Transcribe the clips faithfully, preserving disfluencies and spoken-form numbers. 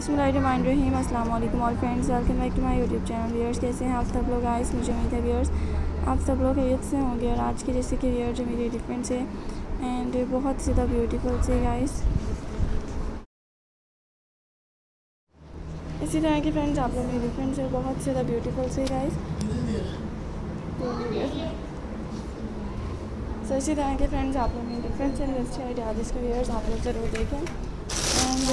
बिस्मिल्लाहिर्रहमानिर्रहीम। अस्सलाम वालेकुम all friends, welcome back to my YouTube channel. Viewers, कैसे हैं आप सब लोग? गाइस, मुझे उम्मीद है व्यूअर्स आप सब लोग खैरियत से होंगे। और आज की जैसे कि व्यूअर जो मेरी डिफरेंट है एंड बहुत ज़्यादा ब्यूटीफुल से गाइस, इसी तरह के फ्रेंड्स आप लोग मेरी डिफरेंट है बहुत ज़्यादा ब्यूटीफुल से गाइस। सो इसी तरह के फ्रेंड्स आप लोग मेरी डिफरेंट है इंडस्ट्री आज इसके व्यूअर्स आप लोग ज़रूर देखें एंड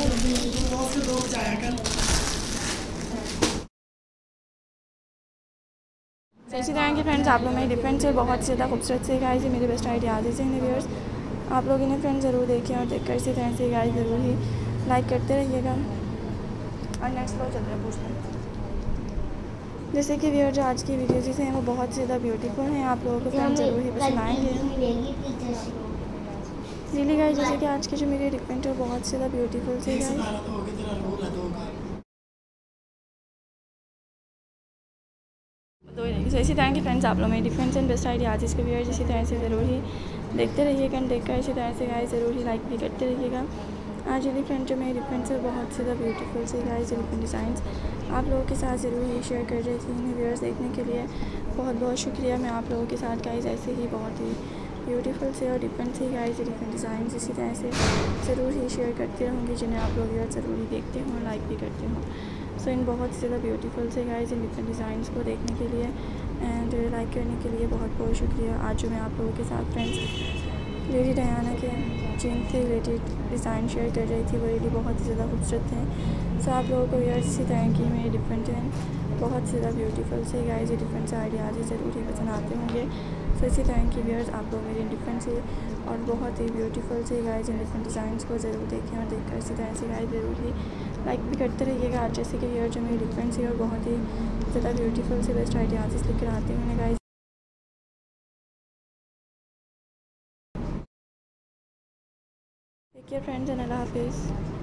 तो इसी तरह के फ्रेंड्स आप लोग मेरी डिफरेंट है बहुत ज़्यादा खूबसूरत से गाइस। मेरे बेस्ट आइडियाज़ हैं इन व्यूअर्स, आप लोग इन्हें फ्रेंड्स ज़रूर देखें और देखकर इसी तरह से गाइस ज़रूर ही लाइक करते रहिएगा। और नेक्स्ट फ्लोर चल रहा है पूछना जैसे कि व्यूअर जो आज की वीडियोज़ हैं वो बहुत ज़्यादा ब्यूटीफुल हैं, आप लोगों को फ्रेंड्स ज़रूर ही पसंद आएंगे। रियली गाइस, जैसे कि आज की जो मेरी डिफरेंट है बहुत ज़्यादा ब्यूटीफुल से तो इसी तरह के फ्रेंड्स आप लोग मेरी डिफरेंस एंड बेस्ट आइडियाज़ इसके व्यूअर्स इसी तरह से ज़रूर ही देखते रहिएगा एंड देखकर इसी तरह से गाइस ज़रूर ही लाइक भी करते रहिएगा। आज वाली फ्रेंड जो मेरी डिफरेंस है बहुत ज़्यादा ब्यूटीफुल से गाइस डिफरेंट डिज़ाइंस आप लोगों के साथ ज़रूर ही शेयर कर रही थी। इन्हें व्यूअर्स देखने के लिए बहुत बहुत शुक्रिया। मैं आप लोगों के साथ गाइस ऐसे ही बहुत ही ब्यूटीफुल से और डिफरेंट से गाइस डिफरेंट डिज़ाइंस इसी तरह से ज़रूर ही शेयर करती रहूँगी, जिन्हें आप लोग व्यूअर्स ज़रूर ही देखते हों लाइक भी करते हों। सो इन बहुत ज़्यादा ब्यूटीफुल से गाइस इन डिफरेंट डिज़ाइंस को देखने के लिए एंड लाइक करने के लिए बहुत बहुत शुक्रिया। आज जो मैं आप लोगों के साथ फ्रेंड्स लेडी डायना के जीन से रिलेटेड डिज़ाइन शेयर कर रही थी वो रेडी बहुत ही ज़्यादा खूबसूरत हैं। सो आप लोगों को यार इसी तरह की मेरे डिफरेंट हैं बहुत ज़्यादा ब्यूटीफुल से गाइस ये डिफरेंट से आइडियाज़ ज़रूर ही पसंद आते होंगे। सो इसी तरह की व्यूअर्स आप लोग मेरे डिफरेंट से और बहुत ही ब्यूटीफुल से गाइस इन डिफरेंट डिज़ाइंस को ज़रूर देखें और देखकर इसी तरह से गाइस ज़रूर ही लाइक भी करते रहिएगा। आज जैसे कि व्यूअर जो मेरी डिफरेंट है और बहुत ही ज़्यादा ब्यूटीफुल से बेस्ट आइडियाज़ लेकर आते हैं guys. Take care friends and अल्लाह हाफिज़।